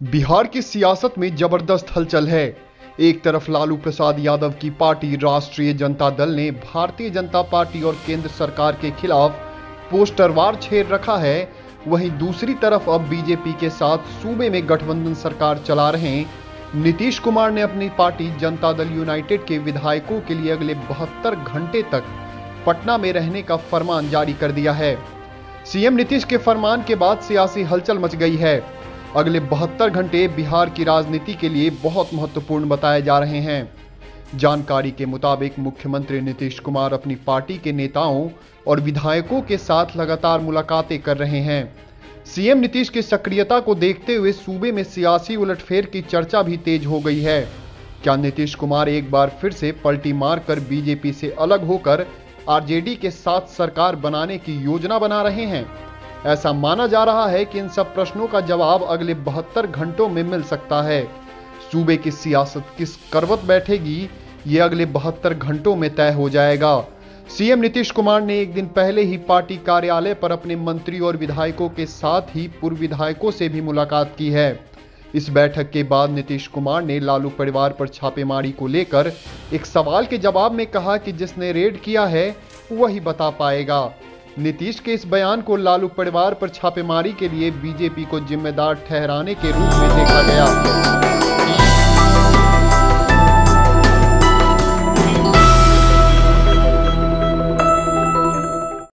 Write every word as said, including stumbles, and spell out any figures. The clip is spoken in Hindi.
बिहार की सियासत में जबरदस्त हलचल है। एक तरफ लालू प्रसाद यादव की पार्टी राष्ट्रीय जनता दल ने भारतीय जनता पार्टी और केंद्र सरकार के खिलाफ पोस्टर वार छेड़ रखा है, वहीं दूसरी तरफ अब बीजेपी के साथ सूबे में गठबंधन सरकार चला रहे नीतीश कुमार ने अपनी पार्टी जनता दल यूनाइटेड के विधायकों के लिए अगले बहत्तर घंटे तक पटना में रहने का फरमान जारी कर दिया है। सीएम नीतीश के फरमान के बाद सियासी हलचल मच गई है। अगले बहत्तर घंटे बिहार की राजनीति के लिए बहुत महत्वपूर्ण बताए जा रहे हैं। जानकारी के मुताबिक मुख्यमंत्री नीतीश कुमार अपनी पार्टी के नेताओं और विधायकों के साथ लगातार मुलाकातें कर रहे हैं। सीएम नीतीश की सक्रियता को देखते हुए सूबे में सियासी उलटफेर की चर्चा भी तेज हो गई है। क्या नीतीश कुमार एक बार फिर से पलटी मारकर बीजेपी से अलग होकर आरजेडी के साथ सरकार बनाने की योजना बना रहे हैं? ऐसा माना जा रहा है कि इन सब प्रश्नों का जवाब अगले बहत्तर घंटों में मिल सकता है। सूबे की सियासत किस करवट बैठेगी, ये अगले बहत्तर घंटों में तय हो जाएगा। सीएम नीतीश कुमार ने एक दिन पहले ही पार्टी कार्यालय पर अपने मंत्री और विधायकों के साथ ही पूर्व विधायकों से भी मुलाकात की है। इस बैठक के बाद नीतीश कुमार ने लालू परिवार पर छापेमारी को लेकर एक सवाल के जवाब में कहा कि जिसने रेड किया है वही बता पाएगा। नीतीश के इस बयान को लालू परिवार पर छापेमारी के लिए बीजेपी को जिम्मेदार ठहराने के रूप में देखा गया।